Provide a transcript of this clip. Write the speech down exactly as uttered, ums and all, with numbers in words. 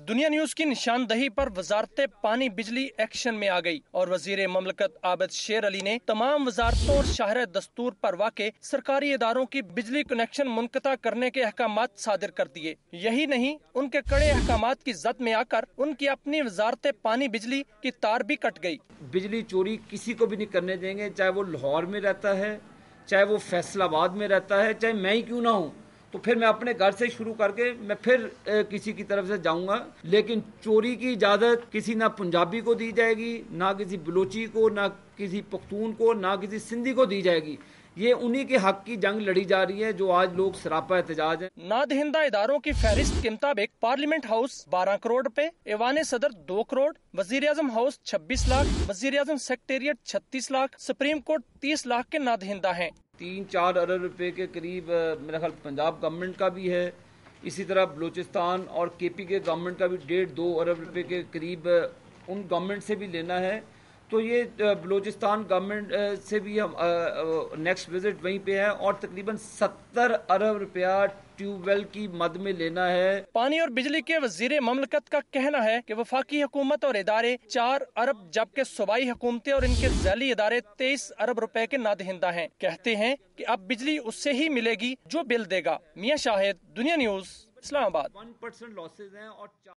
دنیا نیوز کی نشاندہی پر وزارت پانی بجلی ایکشن میں آ گئی اور وزیر مملکت عابد شیر علی نے تمام وزارتوں اور شاہراہ دستور پر واقع سرکاری اداروں کی بجلی کنیکشن منقطع کرنے کے احکامات صادر کر دیے۔ یہی نہیں، ان کے کڑے احکامات کی زد میں آ کر ان کی اپنی وزارت پانی بجلی کی تار بھی کٹ گئی۔ بجلی چوری کسی کو بھی نہیں کرنے دیں گے، چاہے وہ لاہور میں رہتا ہے، چاہے وہ فیصل آباد میں رہتا ہے، چاہے میں ہی کیوں نہ ہوں، تو پھر میں اپنے گھر سے شروع کر کے میں پھر کسی کی طرف سے جاؤں گا، لیکن چوری کی اجازت کسی نہ پنجابی کو دی جائے گی، نہ کسی بلوچی کو، نہ کسی پختون کو، نہ کسی سندھی کو دی جائے گی۔ یہ انہی کے حق کی جنگ لڑی جا رہی ہے جو آج لوگ سراپا احتجاج ہیں۔ نادہندہ اداروں کی فہرست کے مطابق پارلیمنٹ ہاؤس بارہ کروڑ روپے، ایوان صدر دو کروڑ، وزیر اعظم ہاؤس چھبیس لاکھ، وزیر اعظم سیکریٹریٹ چھتیس لاکھ، سپریم کورٹ تیس لاکھ کے نادہندہ ہیں۔ تین چار ارب روپے کے قریب میرا خیال پنجاب گورنمنٹ کا بھی ہے، اسی طرح بلوچستان اور کے پی کے گورنمنٹ کا بھی ڈیڑھ دو ارب روپے کے قریب ان گورنمنٹ سے بھی لینا ہے۔ تو یہ بلوچستان گورنمنٹ سے بھی ہم نیکسٹ وزٹ وہیں پہ ہے، اور تقریباً ستر ارب روپیہ ٹیوب ویل کی مد میں لینا ہے۔ پانی اور بجلی کے وزیر مملکت کا کہنا ہے کہ وفاقی حکومت اور ادارے چار ارب جبکہ صوبائی حکومتیں اور ان کے ذیلی ادارے تیئیس ارب روپے کے نادہندہ ہیں۔ کہتے ہیں کہ اب بجلی اس سے ہی ملے گی جو بل دے گا۔ میاں شاہد، دنیا نیوز، اسلام آباد۔